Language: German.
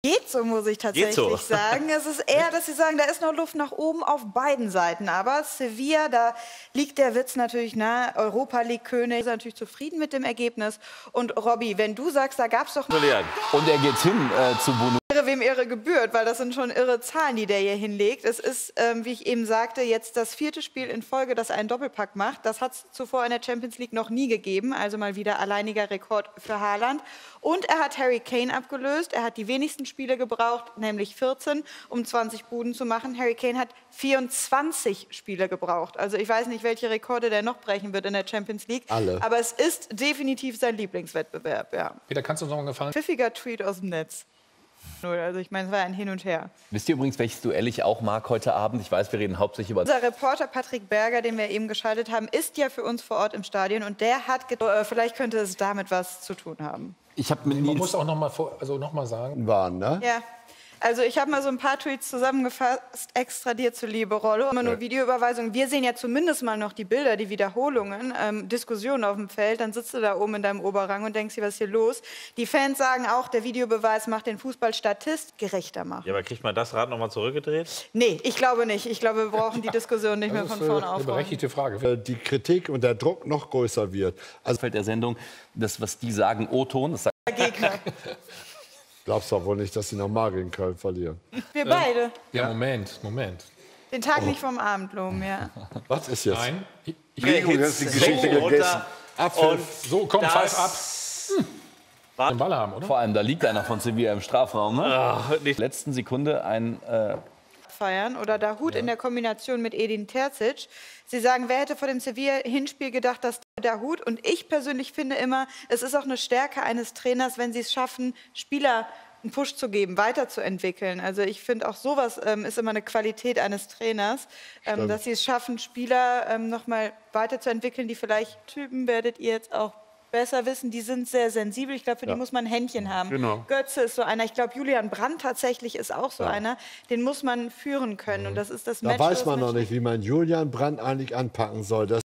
Geht so, muss ich tatsächlich sagen. Es ist eher, dass sie sagen, da ist noch Luft nach oben auf beiden Seiten. Aber Sevilla, da liegt der Witz natürlich nahe. Europa League-König ist natürlich zufrieden mit dem Ergebnis. Und Robby, wenn du sagst, da gab es doch... Und er geht hin zu Bono. Wem Ehre gebührt, weil das sind schon irre Zahlen, die der hier hinlegt. Es ist, wie ich eben sagte, jetzt das 4. Spiel in Folge, das einen Doppelpack macht. Das hat es zuvor in der Champions League noch nie gegeben. Also mal wieder alleiniger Rekord für Haaland. Und er hat Harry Kane abgelöst. Er hat die wenigsten Spiele gebraucht, nämlich 14, um 20 Buden zu machen. Harry Kane hat 24 Spiele gebraucht. Also ich weiß nicht, welche Rekorde der noch brechen wird in der Champions League. Alle. Aber es ist definitiv sein Lieblingswettbewerb, ja. Peter, kannst du uns noch mal gefallen? Pfiffiger Tweet aus dem Netz. Also ich meine, es war ein Hin und Her. Wisst ihr übrigens, welches Duell ich auch mag heute Abend? Ich weiß, wir reden hauptsächlich über... Unser Reporter Patrick Berger, den wir eben geschaltet haben, ist ja für uns vor Ort im Stadion. Und der hat, vielleicht könnte es damit was zu tun haben. Man muss auch noch mal sagen. Waren, ne? Ja. Also ich habe mal so ein paar Tweets zusammengefasst, extra dir zuliebe Rollo. Immer nur Videoüberweisung. Wir sehen ja zumindest mal noch die Bilder, die Wiederholungen, Diskussionen auf dem Feld. Dann sitzt du da oben in deinem Oberrang und denkst dir, was ist hier los? Die Fans sagen auch, der Videobeweis macht den Fußball gerechter machen. Ja, aber kriegt man das Rad noch mal zurückgedreht? Nee, ich glaube nicht. Ich glaube, wir brauchen die Diskussion nicht mehr von vorne aufrollen. Eine berechtigte Frage. Die Kritik und der Druck noch größer wird. Also Feld der Sendung, das, was die sagen, O-Ton, das sagt Gegner. Glaubst doch wohl nicht, dass sie nochmal gegen Köln verlieren. Wir beide. Ja, Moment. Den Tag nicht vom Abend loben, ja. Was ist jetzt? Nein. Entschuldigung, das ist die Geschichte gegessen. So, komm, pfeif ab. Den Ball haben, oder? vor allem, da liegt einer von Sevilla im Strafraum. Ne? In der letzten Sekunde ein... feiern oder Dahoud in der Kombination mit Edin Terzic. Sie sagen, wer hätte vor dem Sevilla-Hinspiel gedacht, dass Dahoud, und ich persönlich finde immer, es ist auch eine Stärke eines Trainers, wenn sie es schaffen, Spieler einen Push zu geben, weiterzuentwickeln. Also ich finde auch sowas ist immer eine Qualität eines Trainers, dass sie es schaffen, Spieler noch mal weiterzuentwickeln, die vielleicht Typen, werdet ihr jetzt auch besser wissen, die sind sehr sensibel. Ich glaube, für die muss man ein Händchen haben. Genau. Götze ist so einer. Ich glaube, Julian Brandt tatsächlich ist auch so einer. Den muss man führen können. Und das ist das Match. Da weiß man noch nicht, wie man Julian Brandt eigentlich anpacken soll. Das